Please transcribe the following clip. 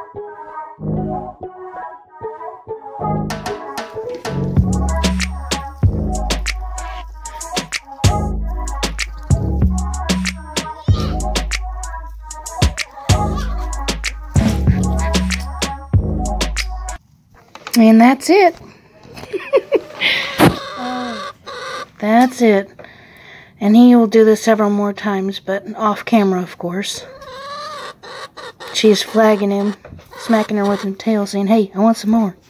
And that's it. That's it. And he will do this several more times, but off camera, of course. She's flagging him, smacking her with her tail, saying, "Hey, I want some more."